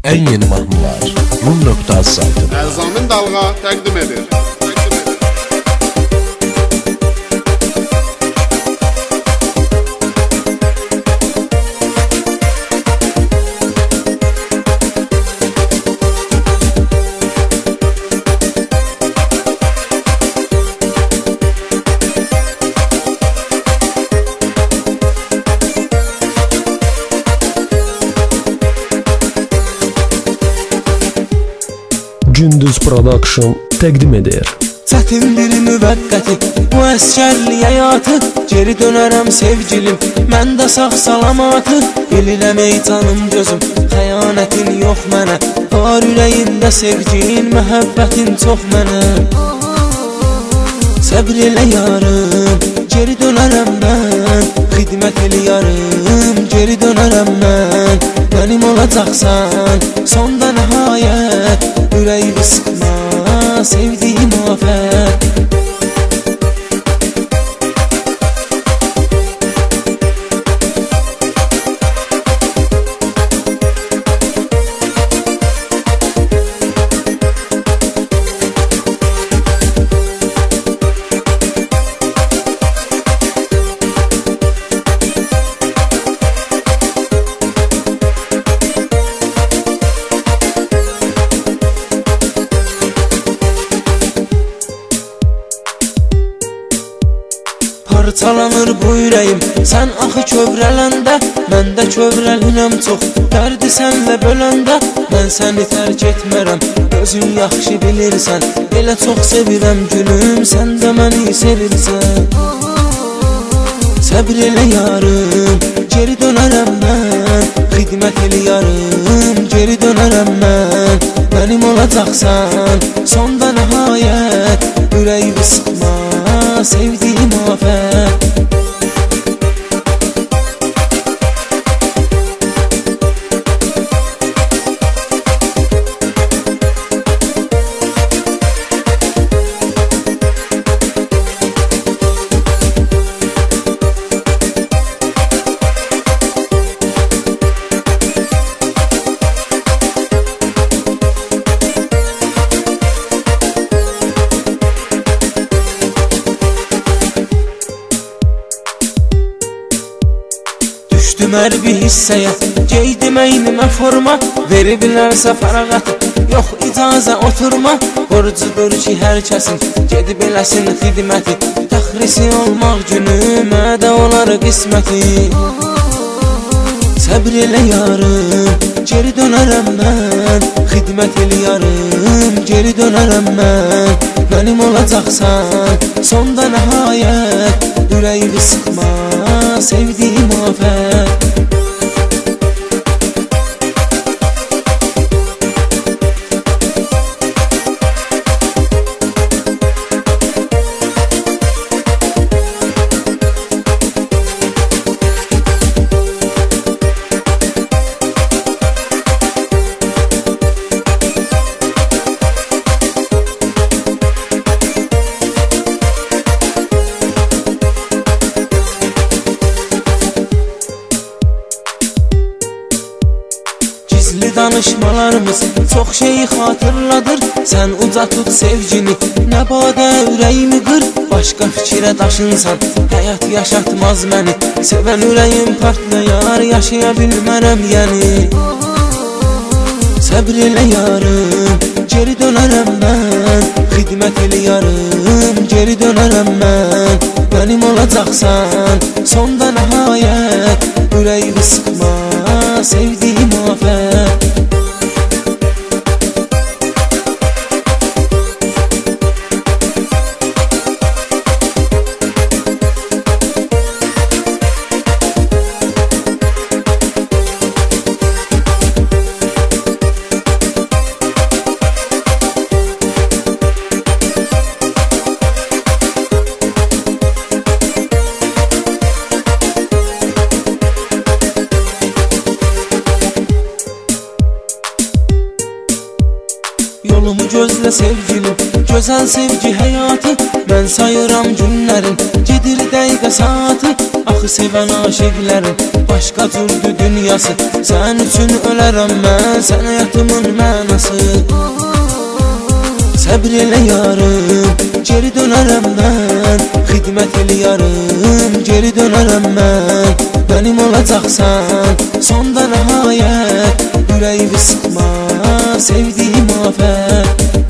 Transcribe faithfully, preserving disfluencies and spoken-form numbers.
En yeni mahnılar rum nokta az saytı. Ərzamin Dalğa təqdim edir. Gündüz Production təqdim edir. Çətindir müvəqqəti bu əskərli həyatı, geri dönərəm sevgilim, məndə sağ salamatı. Bilirəm ey canım gözüm, xəyanətin yox mənə, var ürəyində sevgin, məhəbbətin çox mənə. Səbr elə yarım, geri dönərəm mən, xidmət eləyərəm, geri dönərəm mən. Mənim olacaqsan, sonda nəhayət, ürəyimi sıxma, sevdiyim afət. Parçalanır bu ürəyim, sən axı kövrələndə, mən də kövrəlinəm çox, dərdi sənlə böləndə. Mən səni tərk etmərəm, özün yaxşı bilirsən, elə çox sevirəm gülüm, sən də məni sevirsən. Səbr elə yarım, geri dönərəm mən, xidmət eləyərəm, geri dönərəm mən. Mənim olacaqsan, sonda nəhayət, ürəyimi sıxma, sevdiyim afət. Düşdüm hər bir hissəyə, geydim əynimə forma, veribilərsə fərağatı, yox icazə oturma. Borcudur ki hər kəsin, gedib eləsin xidməti, təxrisi olmaq günümə də olar qisməti. Səbr elə yarım, geri dönərəm mən, xidmət eləyərəm, geri dönərəm mən. Mənim olacaqsan, sonda nəhayət, ürəyimi sıxma, sevdiyim afət. Gizli danışmalarımız çox şeyi xatırladır, sən uca tut sevgini, nə badə ürəyimi qır. Başqa fikrə daşınsan, həyat yaşatmaz məni, sevən ürəyim partlayar, yaşaya bilmərəm yəni. Səbr elə yarım, geri dönərəm mən, xidmət eləyərəm, geri dönərəm mən. Mənim olacaqsan, sonda nəhayət, ürəyimi sıxma, sevdiyim afət. Yolumu gözlə sevgilim, gözəl sevgi həyatı. Mən sayıram günlərin, gedir dəqiqə saatı. Axı sevən aşiqlərin başqa cürdü dünyası. Sən üçün ölərəm mən, sən həyatımın mənası. Səbr elə yarım, geri dönərəm mən. Xidmət eləyərəm, geri dönərəm mən. Mənim olacaqsan, sonda nəhayət. Ürəyimi sıxma, sevdiyim afət.